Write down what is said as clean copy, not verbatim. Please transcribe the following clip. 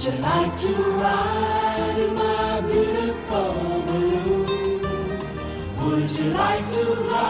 you like to ride in my beautiful balloon? Would you like to ride?